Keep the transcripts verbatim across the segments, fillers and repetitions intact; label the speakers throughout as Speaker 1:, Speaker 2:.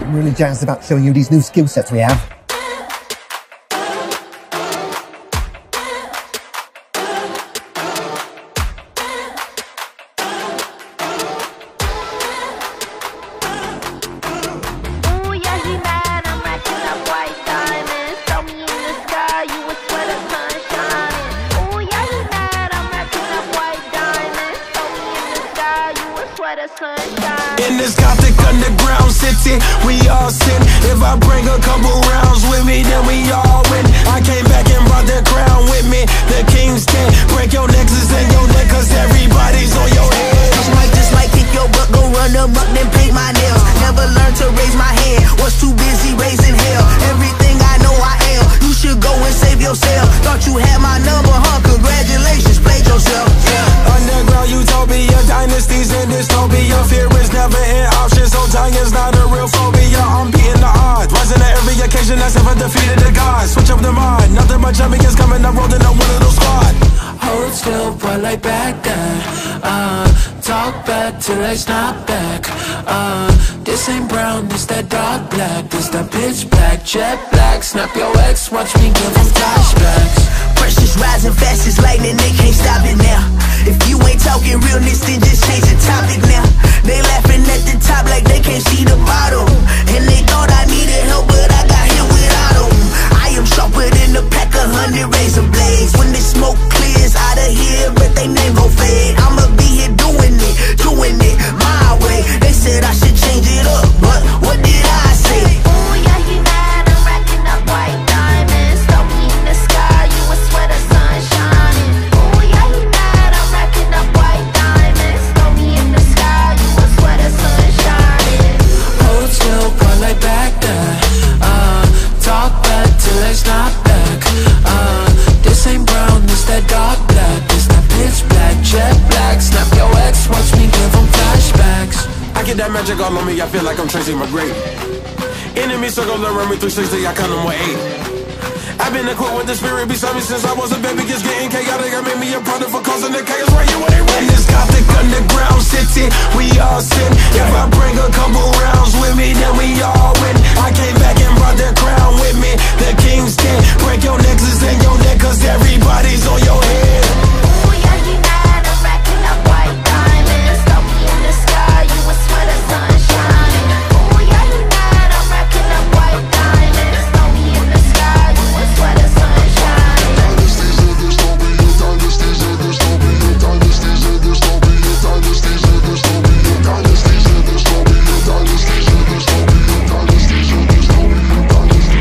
Speaker 1: I'm really jazzed about showing you these new skill sets we have.
Speaker 2: In this gothic underground city, we all sin. If I bring a couple rounds with me, then we all win. I came back and brought the crown with me. The king's dead. Break your nexus and your neck, cause everybody's on your head.
Speaker 3: Just might, just might kick your butt, go run them up, then paint my nails. Never learned to raise my hand, was too busy raising hell. Everything I know I am, you should go and save yourself. Thought you had my number, huh? Congratulations, played yourself. Yeah.
Speaker 2: Underground utopia, dynasties and dystopia. Fear is never an option, so dying is not a real phobia. I'm beating the odds, rising to every occasion. That's if I defeated the gods. Switch up the mind, nothing but champions coming. I'm rolling up one of those squad.
Speaker 4: Hold still, boy, like back then. Uh, talk back till I snap back. Uh, this ain't brown, this that dark black. This that pitch black, jet black. Snap your ex, watch me give them flashbacks.
Speaker 3: Pressure's rising fast as lightning, they can't stop it now. If you ain't talking realness, then just change the topic now. They laughing at the top like they can't see the bottom. And they thought I needed help, but I got hit without them. I am sharper than a pack of hundred razor blades. When the smoke clears out of here, but they name gon' fade. I'ma be here doing it, doing it my way. They said I should change it up, but what did I say?
Speaker 5: Ooh, yeah, he mad, I'm racking up white diamonds. Throw me in the sky, you a sweater, sun shining. Ooh, yeah, he mad, I'm racking up white diamonds. Throw me in the sky, you a sweater, sun shining.
Speaker 4: Hold still, boy, like back then. Uh, talk back till I snap back. Uh, this ain't brown, this that dark black. This that pitch black, jet black. Snap your ex, watch me give them flashbacks.
Speaker 2: I get that magic all on me, I feel like I'm Tracy McGrady. Enemy circle around me three sixty, I count them with eight. I've been equipped with the spirit beside me since I was a baby. It's getting chaotic, I made me a product for causing the chaos right here when they run this gothic underground city. We all sin. If I bring a couple rounds with me, then we all win. I came back and brought the crown with me. The king's dead. Break your nexus and your neck, cause everybody's on your head.
Speaker 5: Ooh, yeah, he mad, I'm racking up white diamonds. Throw me in the sky, you a sweater, sun shining. Ooh, yeah, he mad, I'm racking up white diamonds. Throw me in the sky, you a sweater, sun shining.
Speaker 6: Dynasties in Dystopia, dynasties in Dystopia, dynasties in Dystopia, dynasties in Dystopia, dynasties in Dystopia, dynasties in Dystopia, dynasties in Dystopia, dynasties.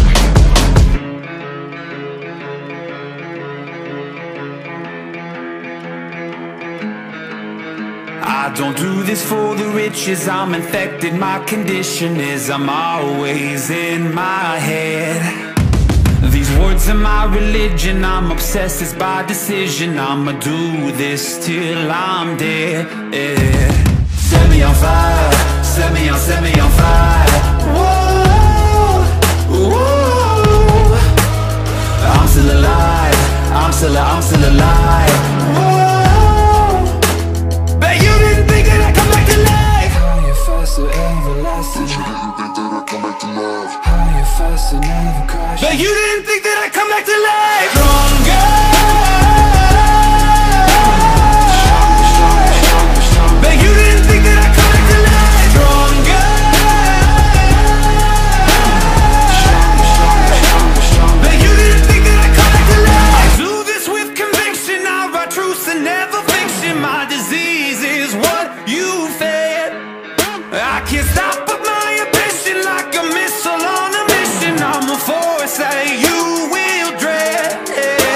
Speaker 7: I don't do this for the riches, I'm infected. My condition is I'm always in my head. These words are my religion, I'm obsessed, it's by decision. I'ma do this till I'm dead, yeah. Set me on fire, set me on, set me on fire. Whoa, whoa. I'm still alive, I'm still, I'm still alive. Whoa. Bet you didn't think that I'd come back to life.
Speaker 4: Higher, faster, everlasting.
Speaker 6: But you didn't think that I'd come back to life.
Speaker 4: Higher, faster, never crash.
Speaker 7: But you didn't think that I'd come back to life. Stronger. But you didn't think that I'd come back to life. Stronger. But you didn't think that I'd come back to life. I do this with conviction, I write truth and never fiction. My disease is what you fed. I can't stop but my ambition, like a missile on a mission. I'm a force that you will dread.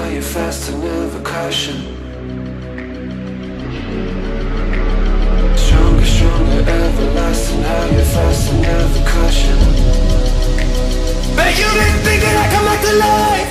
Speaker 4: how you're fast and never caution. Stronger, stronger, everlasting, how you're fast and never caution. But you didn't think that I'd come back to life.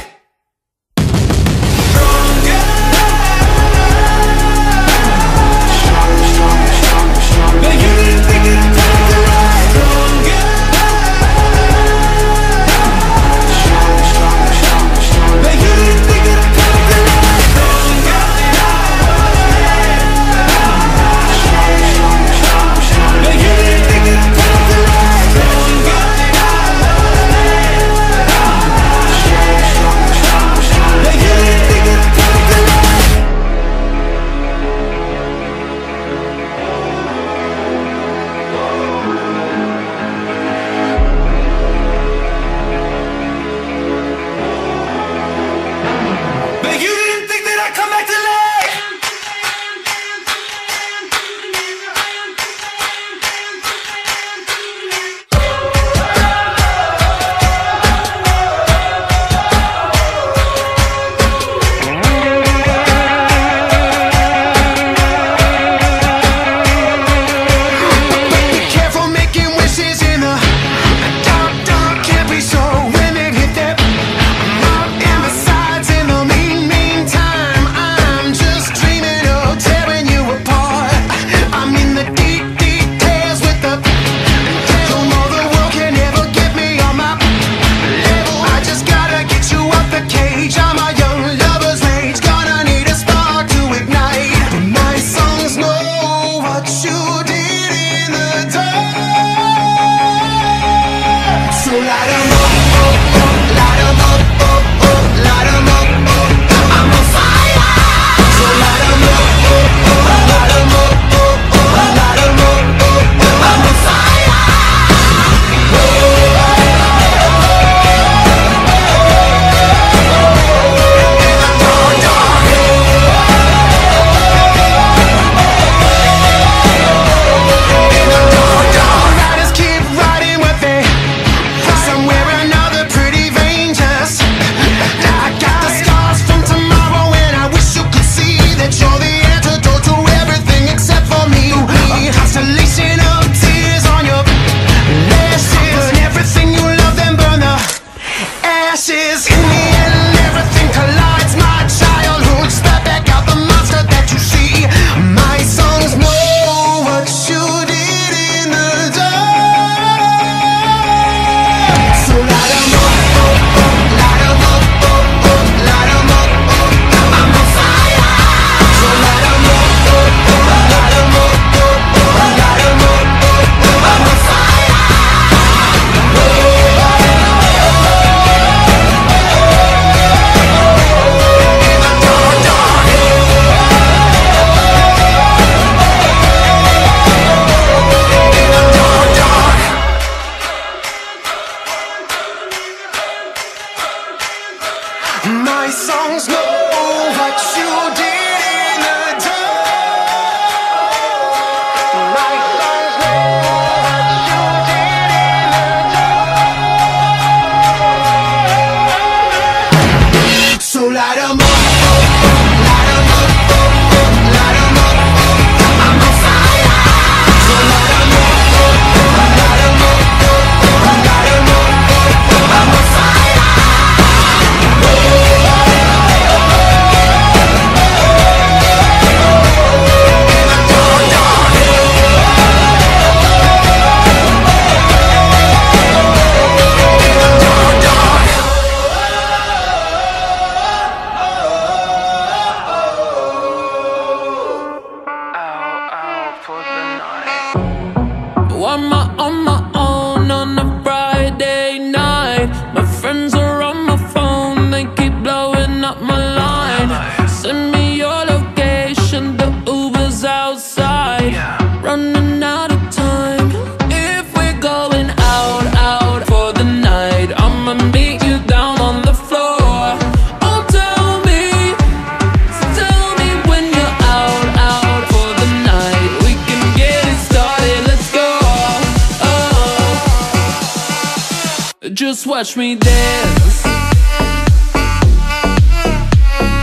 Speaker 4: Just watch me dance.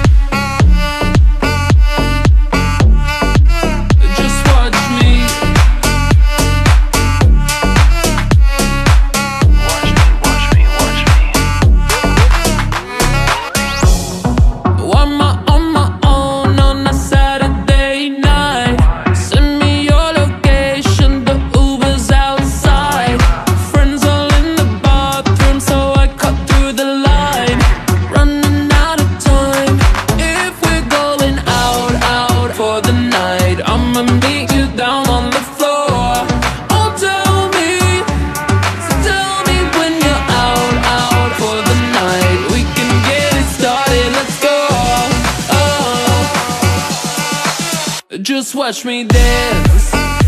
Speaker 4: Just watch me dance.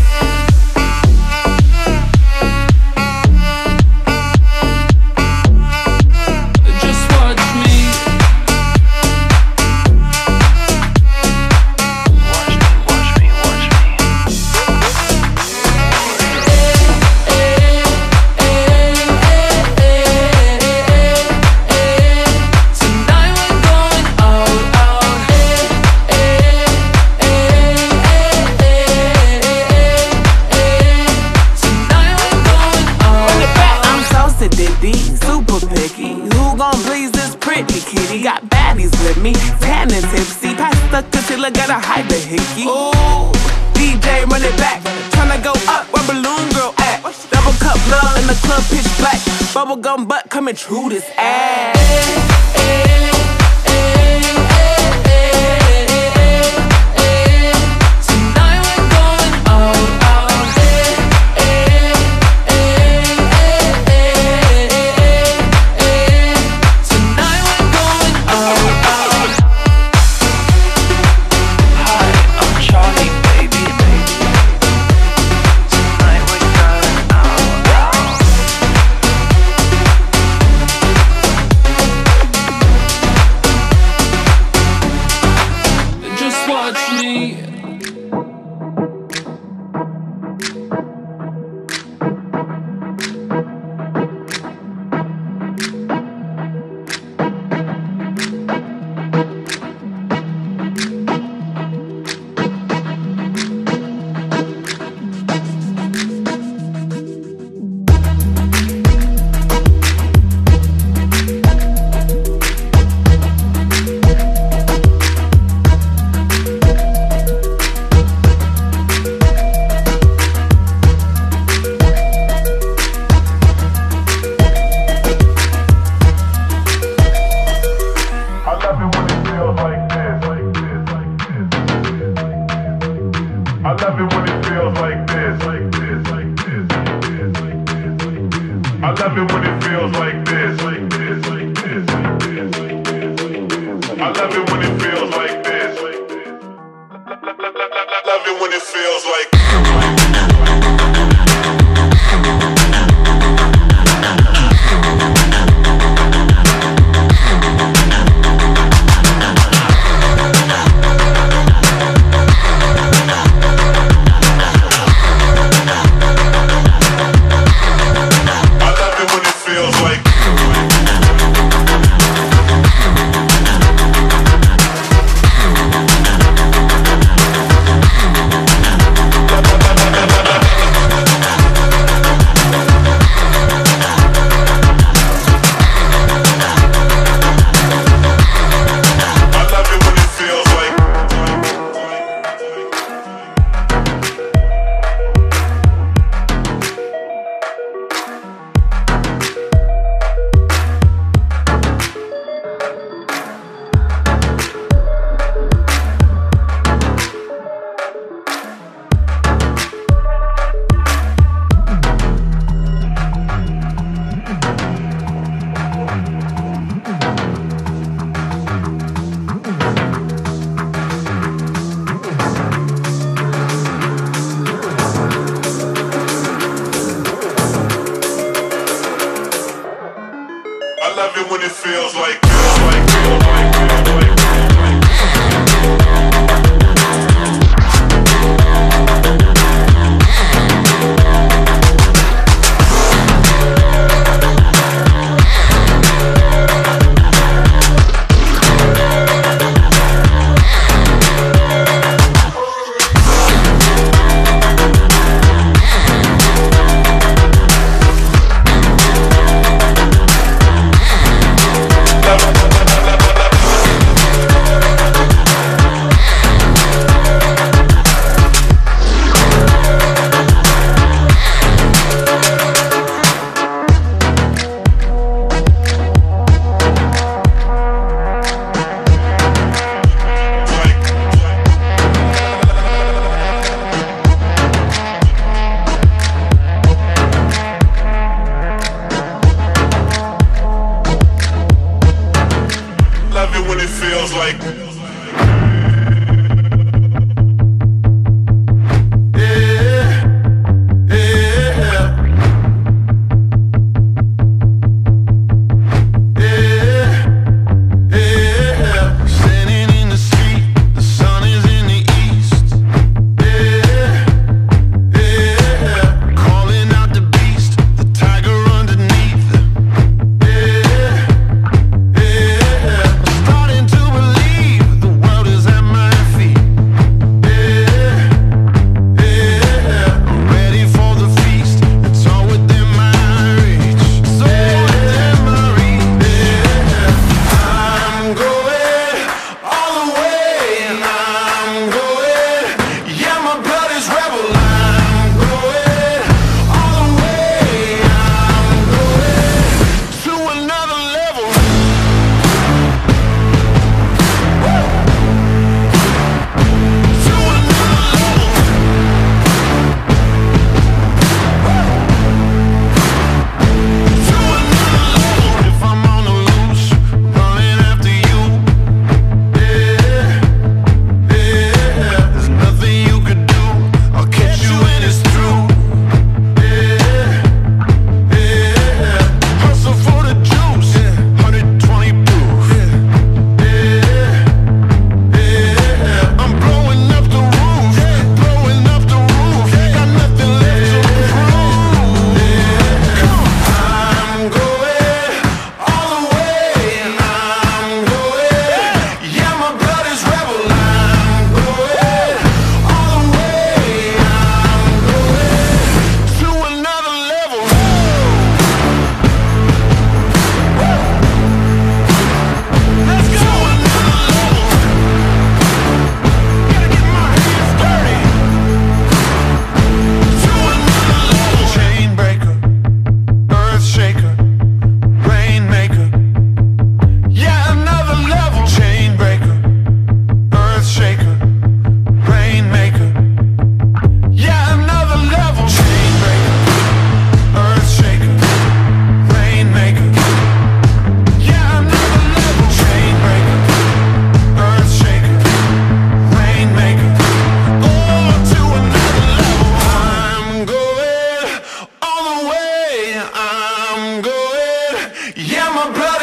Speaker 8: Gotta hide the hickey. Ooh, D J run it back. Tryna go up where Balloon Girl at. Double cup love in the club pitch black. Bubblegum butt coming true this ass.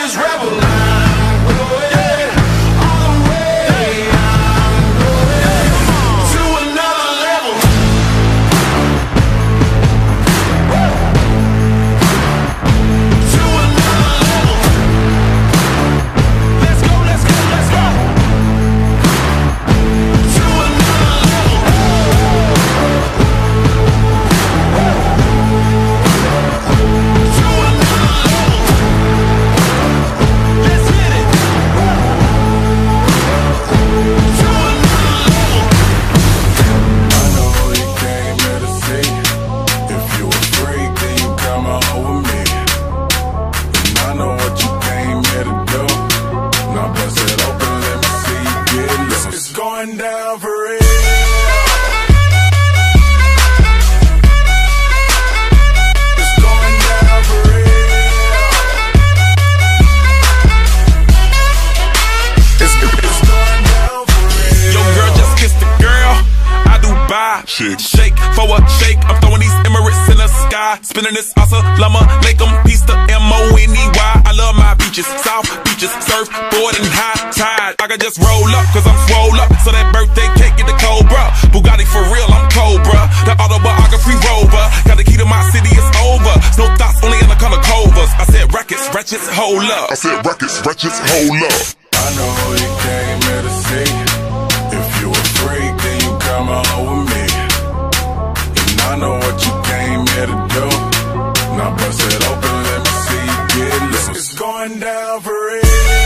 Speaker 2: this rebel line.
Speaker 9: Shake for a shake, I'm throwing these Emirates in the sky. Spinning this assalamu alaikum, peace to M O N E Y. I love my beaches, south beaches, surfboard and high tide. I can just roll up, cause I'm swole up, so that birthday cake get the Cobra. Bugatti for real, I'm Cobra. The autobiography rover, got the key to my city, it's over. No thoughts, only in the color covers. I said rackets, wretches, hold up.
Speaker 6: I said rackets, wretches, hold up.
Speaker 2: I know you came here to see. If you a freak, then you come on with me. I know what you came here to do. Now bust it open, let me see you get loose. It's going down for real.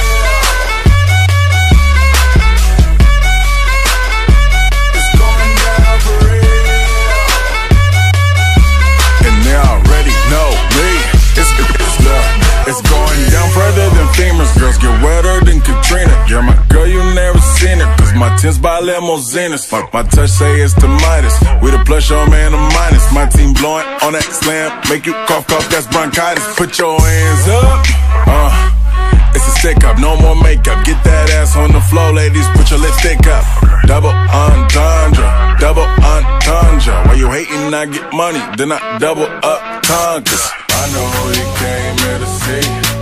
Speaker 2: It's going down for real. And they already know me. It's, it's love. It's going down further than famous. Girls get wetter than Katrina. You're my girl, you never seen it. Cause my tins by limousines. Fuck my touch, say it's the Midas. We the plus, your man, the minus. My team blowing on that slam. Make you cough, cough, that's bronchitis. Put your hands up. Uh, it's a stick up, no more makeup. Get that ass on the floor, ladies. Put your lipstick up. Double entendre. Double entendre. While you hating, I get money. Then I double up conquers. I know you came here to see.